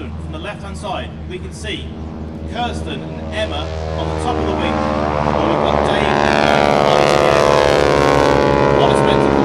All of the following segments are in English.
gentlemen, from the left-hand side, we can see Kirsten and Emma on the top of the wing. Well, we've got Dave. What a spectacle.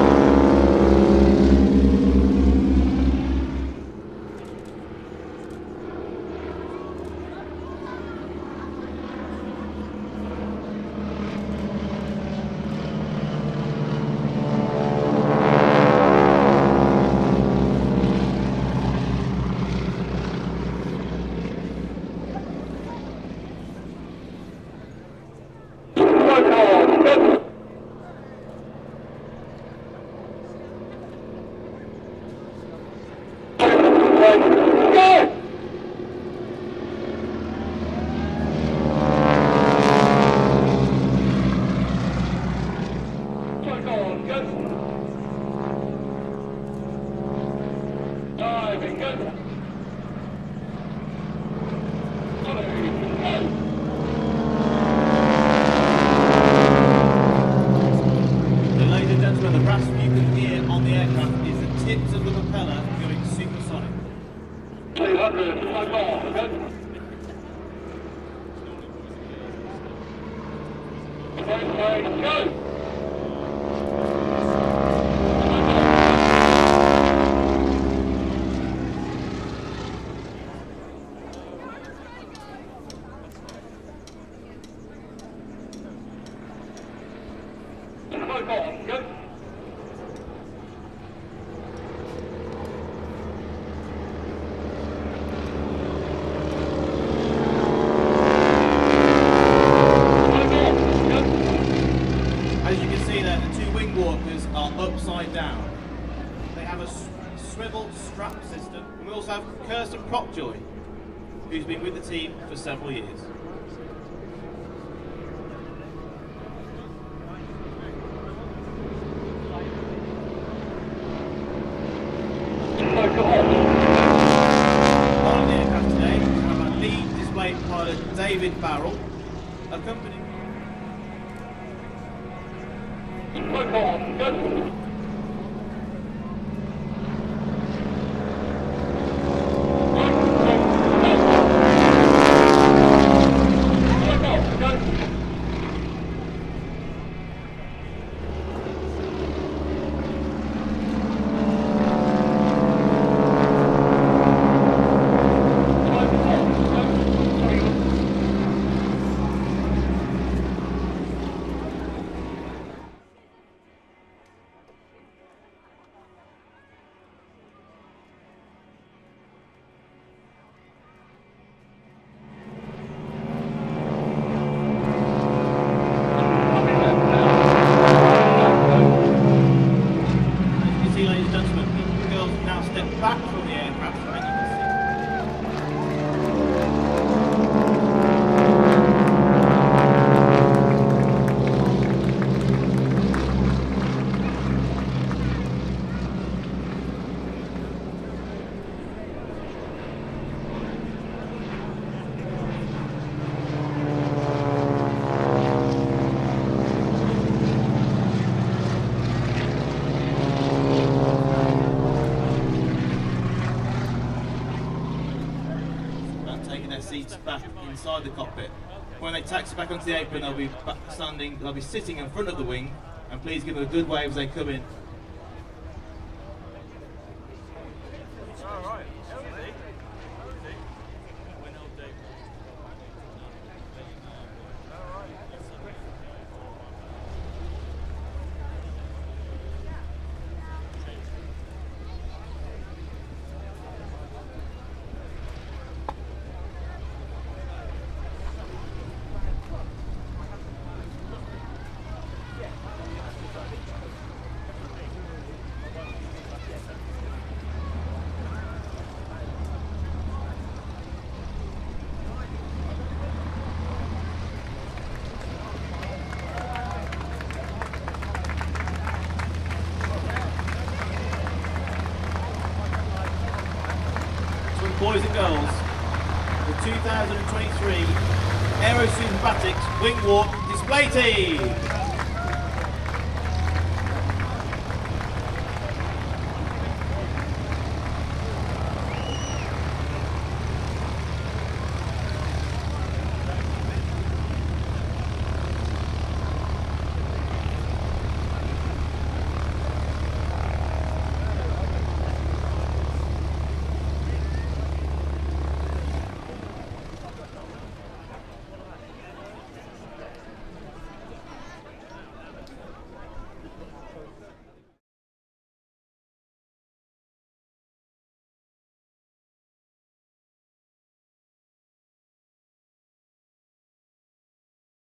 Upside down. They have a swivel strap system, and we also have Kirsten Propjoy, who's been with the team for several years. On the aircraft today, we have our lead display pilot David Barrell, accompanied. Seats back inside the cockpit. When they taxi back onto the apron, they'll be they'll be sitting in front of the wing, and please give them a good wave as they come in. Boys and girls, the 2023 AeroSuperBatics Wingwalk display team.